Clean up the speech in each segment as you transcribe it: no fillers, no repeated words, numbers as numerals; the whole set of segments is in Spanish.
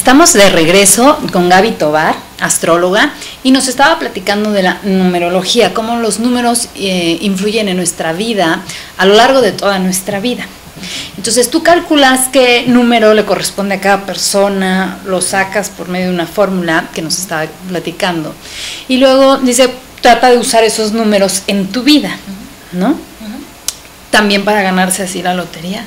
Estamos de regreso con Gaby Tovar, astróloga, y nos estaba platicando de la numerología, cómo los números influyen en nuestra vida a lo largo de toda nuestra vida. Entonces tú calculas qué número le corresponde a cada persona, lo sacas por medio de una fórmula que nos estaba platicando, y luego dice, trata de usar esos números en tu vida, ¿no? También para ganarse así la lotería.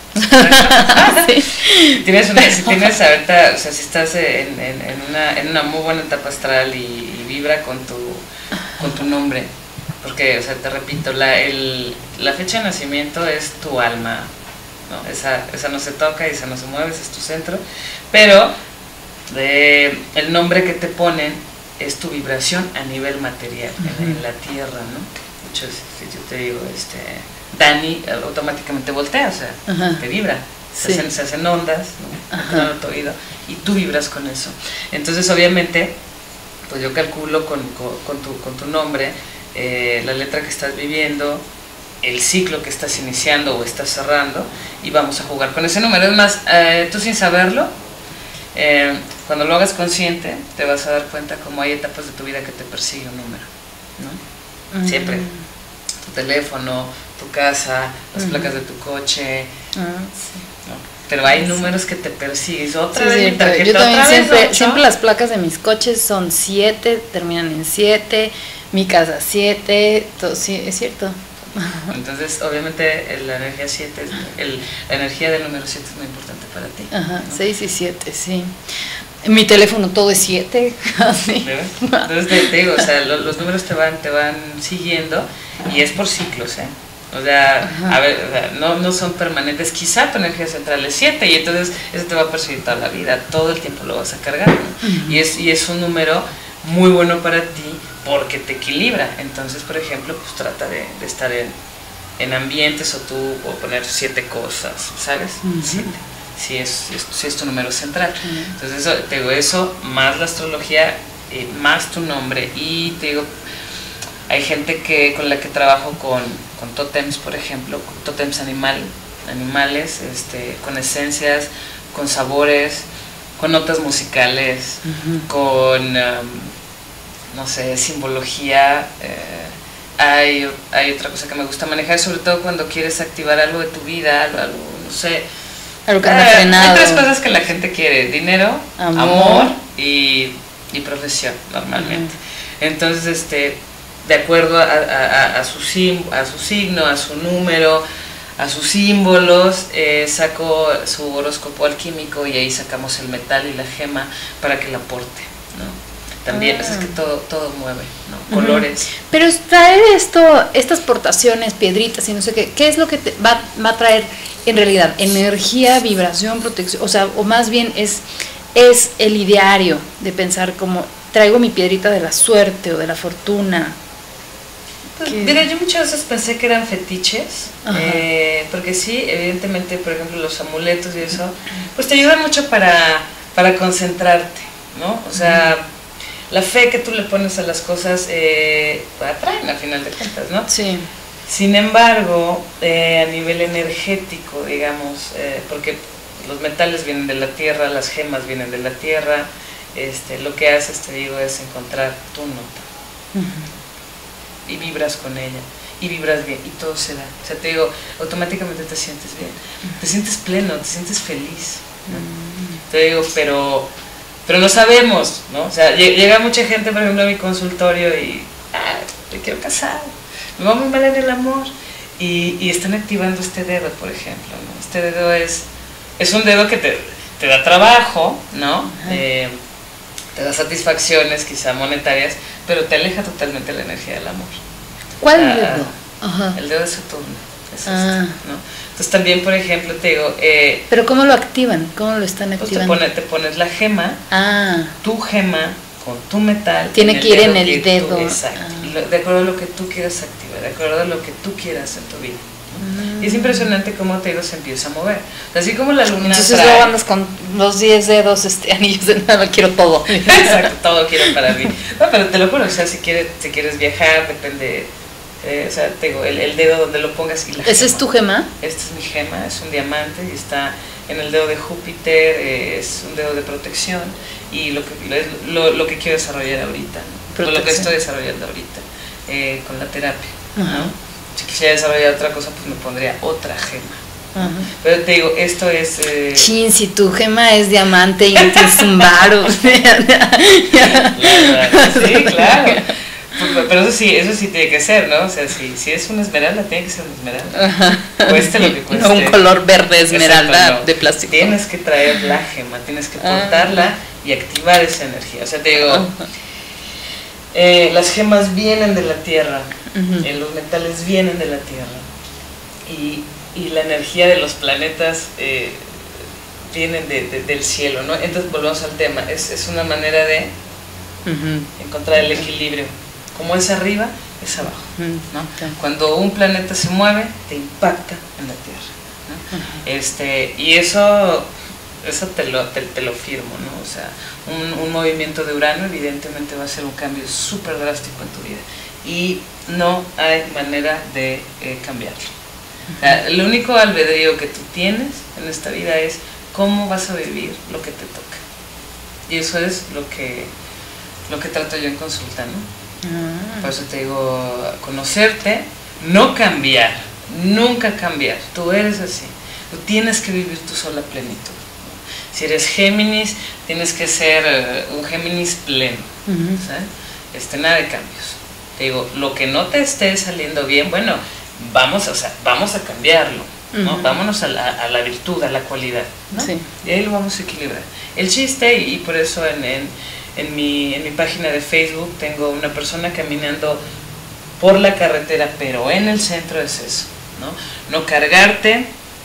Sí. Si tienes ahorita, o sea, si estás en una muy buena etapa astral y vibra con tu nombre, porque, o sea, te repito, la fecha de nacimiento es tu alma, ¿no? Esa no se toca y esa no se mueve, ese es tu centro, pero el nombre que te ponen es tu vibración a nivel material, en la tierra, ¿no? De hecho, si yo te digo, Dani, automáticamente voltea, o sea, te vibra, se hacen ondas, ¿no? En tu oído, y tú vibras con eso. Entonces, obviamente, pues yo calculo con tu nombre, la letra que estás viviendo, el ciclo que estás iniciando o estás cerrando, y vamos a jugar con ese número. Es más, tú sin saberlo, cuando lo hagas consciente, te vas a dar cuenta cómo hay etapas de tu vida que te persigue un número, ¿no? Siempre. Tu teléfono, tu casa, las placas de tu coche, ¿no? Pero hay números que te persiguen. Otra vez mi tarjeta, yo también otra vez siempre las placas de mis coches son 7, terminan en 7, mi casa 7, todo, sí, es cierto. Entonces, obviamente, la energía 7, la energía del número 7 es muy importante para ti. Ajá, ¿no? 6 y 7, sí. En mi teléfono todo es 7. Entonces te digo, o sea, los números te van siguiendo, y es por ciclos, ¿eh? O sea, a ver, o sea, no son permanentes. Quizá tu energía central es 7 y entonces eso te va a perseguir toda la vida, todo el tiempo lo vas a cargar, ¿no? Y es un número muy bueno para ti porque te equilibra. Entonces, por ejemplo, pues trata de estar en ambientes o poner 7 cosas, ¿sabes? 7. Si es tu número central. Entonces, te digo, eso más la astrología, más tu nombre. Y te digo, hay gente con la que trabajo con tótems, por ejemplo, con tótems animales, con esencias, con sabores, con notas musicales, con, no sé, simbología. Hay otra cosa que me gusta manejar, sobre todo cuando quieres activar algo de tu vida, algo no sé. Algo que anda frenado. Hay 3 cosas que la gente quiere: dinero, amor y profesión, normalmente. Entonces, de acuerdo a su signo, a su número, a sus símbolos, saco su horóscopo alquímico, y ahí sacamos el metal y la gema para que la aporte, ¿no? También, es que todo mueve, ¿no? Colores. Pero traer estas portaciones, piedritas y no sé qué es lo que te va a traer en realidad? Energía, vibración, protección, o sea, o más bien es el ideario de pensar como traigo mi piedrita de la suerte o de la fortuna. Pues, mira, yo muchas veces pensé que eran fetiches, porque sí, evidentemente, por ejemplo, los amuletos y eso, pues te ayudan mucho para concentrarte, ¿no? O sea, la fe que tú le pones a las cosas atraen, a final de cuentas, ¿no? Sí. Sin embargo, a nivel energético, digamos, porque los metales vienen de la tierra, las gemas vienen de la tierra, lo que haces, te digo, es encontrar tu nota. Y vibras con ella, y vibras bien, y todo se da. O sea, te digo, automáticamente te sientes bien, te sientes pleno, te sientes feliz, ¿no? Te digo, pero no sabemos, ¿no? O sea, llega mucha gente, por ejemplo, a mi consultorio y, te quiero casar, me va muy mal en el amor, y están activando este dedo, por ejemplo, ¿no? Este dedo es un dedo que te da trabajo, ¿no? Te da satisfacciones, quizá monetarias, pero te aleja totalmente la energía del amor. ¿Cuál dedo? El dedo de Saturno, es ¿no? Entonces también, por ejemplo, te digo... ¿pero cómo lo activan? ¿Cómo lo están activando? Te pones la gema, tu gema con tu metal... Tiene que ir en el dedo. Exacto, de acuerdo a lo que tú quieras activar, de acuerdo a lo que tú quieras en tu vida. Y es impresionante cómo, te digo, se empieza a mover. Así como la luna. Entonces luego andas con los 10 dedos, anillos de nada, quiero todo. Exacto, todo quiero para mí. No, pero te lo juro, o sea, si quieres viajar, depende. O sea, te digo, el dedo donde lo pongas y la ¿Esa gema. es tu gema? Esta es mi gema, es un diamante y está en el dedo de Júpiter, es un dedo de protección y lo que quiero desarrollar ahorita, ¿no? Lo que estoy desarrollando ahorita con la terapia, ¿no? Si quisiera desarrollar otra cosa, pues me pondría otra gema. Pero te digo, esto es... Chin, si tu gema es diamante y tienes un varo. Sí, claro. Pero eso sí tiene que ser, ¿no? O sea, si es una esmeralda, tiene que ser una esmeralda. Cueste lo que cueste. No un color verde esmeralda. Exacto, no. De plástico. Tienes que traer la gema, tienes que portarla y activar esa energía. O sea, te digo, las gemas vienen de la tierra, los metales vienen de la tierra y la energía de los planetas vienen del cielo, ¿no? Entonces volvemos al tema, es una manera de encontrar el equilibrio. Como es arriba, es abajo, ¿no? Cuando un planeta se mueve, te impacta en la Tierra, ¿no? Y eso te lo firmo, ¿no? O sea, un movimiento de Urano evidentemente va a ser un cambio súper drástico en tu vida y no hay manera de cambiarlo. O sea, el único albedrío que tú tienes en esta vida es cómo vas a vivir lo que te toca. Y eso es lo que trato yo en consulta, ¿no? Por eso te digo, conocerte, no cambiar, nunca cambiar. Tú eres así, tú tienes que vivir tu sola plenitud, ¿no? Si eres Géminis, tienes que ser un Géminis pleno, ¿sabes? Nada de cambios. Te digo, lo que no te esté saliendo bien, bueno, vamos a cambiarlo, ¿no? Vámonos a la virtud, a la cualidad, ¿no? Sí. Y ahí lo vamos a equilibrar. El chiste, y por eso en mi página de Facebook tengo una persona caminando por la carretera, pero en el centro es eso, ¿no? No cargarte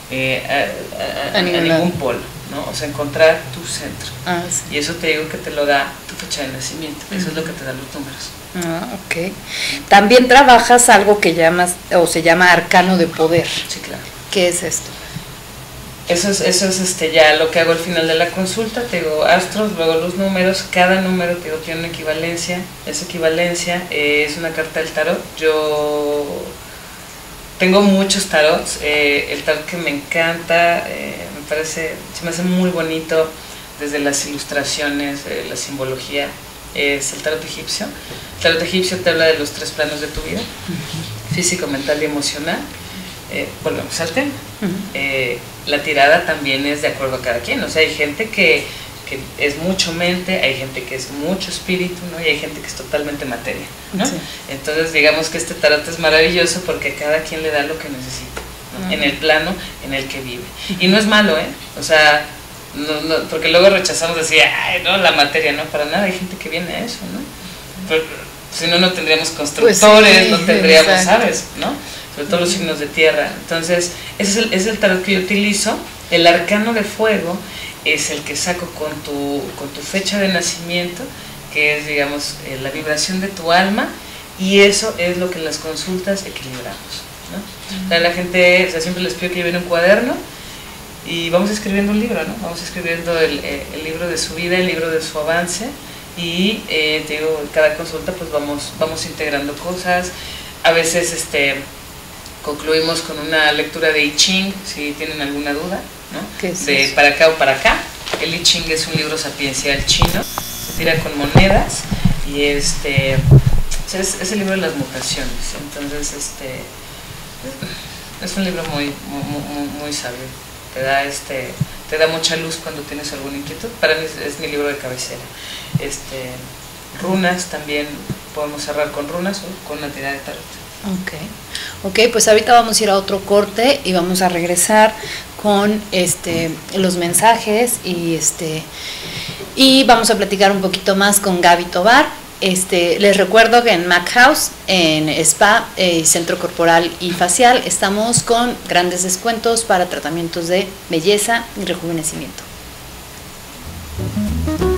a ningún polo, ¿no? O sea, encontrar tu centro. Sí. Y eso te digo que te lo da tu fecha de nacimiento, eso es lo que te dan los números. Ok. También trabajas algo que llamas, o se llama arcano de poder. Sí, claro. ¿Qué es esto? Eso es ya lo que hago al final de la consulta. Te digo astros, luego los números. Cada número, te digo, tiene una equivalencia. Esa equivalencia es una carta del tarot. Yo tengo muchos tarots. El tarot que me encanta, se me hace muy bonito, desde las ilustraciones, la simbología, es el tarot egipcio. El tarot egipcio te habla de los 3 planos de tu vida: físico, mental y emocional. Volvemos al tema. La tirada también es de acuerdo a cada quien. O sea, hay gente que es mucho mente, hay gente que es mucho espíritu, ¿no? Y hay gente que es totalmente materia, ¿no? Sí. Entonces digamos que este tarot es maravilloso porque cada quien le da lo que necesita, ¿no? En el plano en el que vive. Y no es malo, o sea, no, porque luego rechazamos decir, ay, no, la materia, no, para nada. Hay gente que viene a eso, ¿no? Pero, si no, no tendríamos constructores, pues sí, no tendríamos, exacto, ¿sabes? ¿No? Sobre todo los signos de tierra. Entonces, ese es el tarot que yo utilizo. El arcano de fuego es el que saco con tu fecha de nacimiento, que es, digamos, la vibración de tu alma, y eso es lo que en las consultas equilibramos, ¿no? O sea, la gente, o sea, siempre les pido que lleven un cuaderno y vamos escribiendo un libro, ¿no? Vamos escribiendo el libro de su vida, el libro de su avance, y te digo, cada consulta pues vamos integrando cosas. A veces concluimos con una lectura de I Ching, si tienen alguna duda, ¿no? ¿Qué es de eso? Para acá o para acá. El I Ching es un libro sapiencial chino, se tira con monedas y es el libro de las mutaciones. Entonces es un libro muy sabio. Te da mucha luz cuando tienes alguna inquietud. Para mí es mi libro de cabecera. Runas también, podemos cerrar con runas o con una tirada de tarot. Ok, pues ahorita vamos a ir a otro corte y vamos a regresar con los mensajes y vamos a platicar un poquito más con Gaby Tovar. Les recuerdo que en Mac House, en Spa, Centro Corporal y Facial, estamos con grandes descuentos para tratamientos de belleza y rejuvenecimiento.